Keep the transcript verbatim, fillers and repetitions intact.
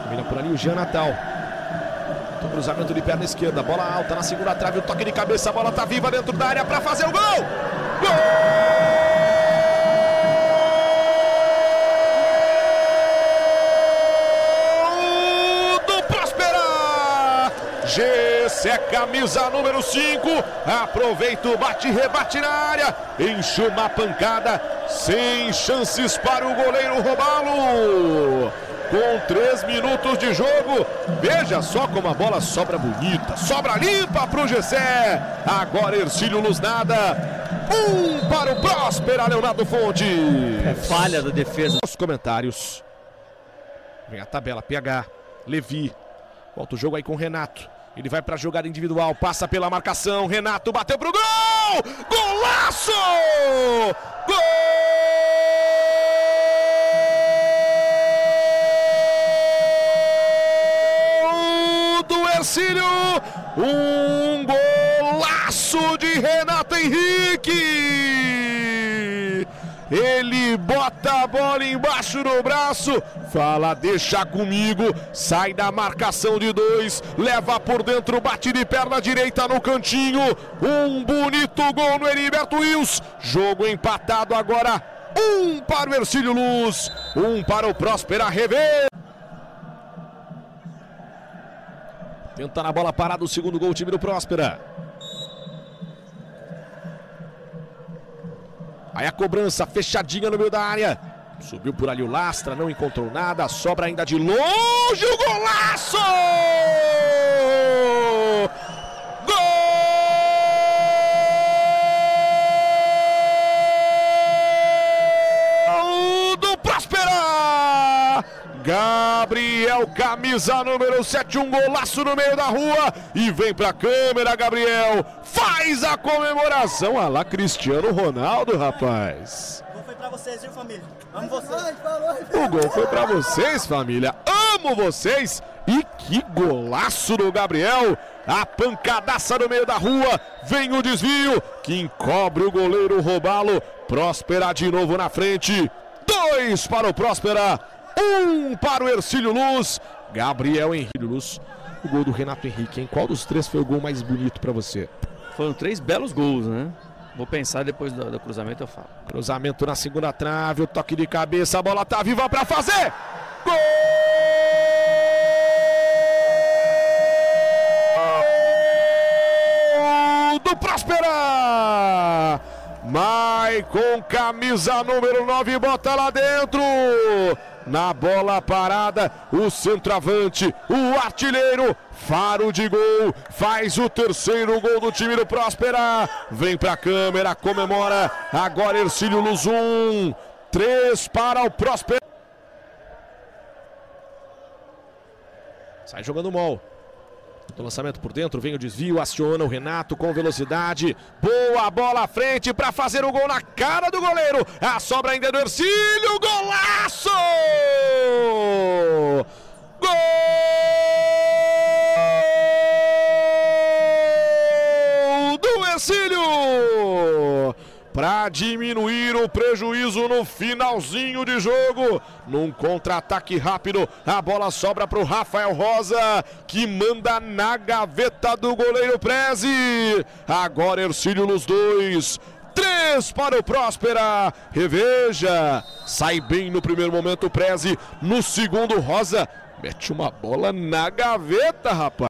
Domina por ali o Jean Natal. O cruzamento de perna esquerda, bola alta na segunda trave, o toque de cabeça, a bola tá viva dentro da área para fazer o gol! Gol do Próspera! Gessé, camisa número cinco, aproveita o bate e rebate na área, enche uma pancada, sem chances para o goleiro roubá-lo. Com três minutos de jogo, veja só como a bola sobra bonita, sobra limpa para o Gessé. Agora Hercílio Luz nada, um para o Próspera, Leonardo Fontes. É falha da defesa. Os comentários. Vem a tabela, P H, Levi, volta o jogo aí com o Renato. Ele vai para a jogada individual, passa pela marcação, Renato bateu pro gol! Golaço! Gol! Hercílio, um golaço de Renato Henrique. Ele bota a bola embaixo do braço, fala deixa comigo, sai da marcação de dois, leva por dentro, bate de perna direita no cantinho, um bonito gol no Heriberto Wilson. Jogo empatado agora, um para o Hercílio Luz, um para o Próspera rever. Tenta na bola parada o segundo gol, o time do Próspera. Aí a cobrança fechadinha no meio da área. Subiu por ali o Lastra, não encontrou nada. Sobra ainda de longe o golaço! Gol do Próspera! Gabriel, camisa número sete, um golaço no meio da rua e vem pra câmera, Gabriel, faz a comemoração, ah lá Cristiano Ronaldo, rapaz. O gol foi pra vocês, viu, família? Amo vocês. O gol foi pra vocês, família, amo vocês. E que golaço do Gabriel, a pancadaça no meio da rua, vem o desvio, que encobre o goleiro roubá-lo, Próspera de novo na frente, dois para o Próspera. Um para o Hercílio Luz, Gabriel Henrique Luz, o gol do Renato Henrique, hein? Qual dos três foi o gol mais bonito para você? Foram três belos gols, né? Vou pensar depois do, do cruzamento, eu falo. Cruzamento na segunda trave, o toque de cabeça, a bola tá viva para fazer! Gol do Próspera! Maicon, camisa número nove, bota lá dentro. Na bola parada, o centroavante, o artilheiro, faro de gol, faz o terceiro gol do time do Próspera. Vem pra câmera, comemora. Agora Hercílio Luz um, três para o Próspera. Sai jogando mol. Do lançamento por dentro, vem o desvio, aciona o Renato com velocidade. Boa bola à frente para fazer o gol na cara do goleiro. A sobra ainda é do Hercílio, golaço! Gol do Hercílio! Para diminuir o prejuízo no finalzinho de jogo, num contra-ataque rápido, a bola sobra para o Rafael Rosa, que manda na gaveta do goleiro Prezi. Agora Hercílio Luz dois, três para o Próspera. Reveja, sai bem no primeiro momento o Prezi, no segundo Rosa mete uma bola na gaveta, rapaz.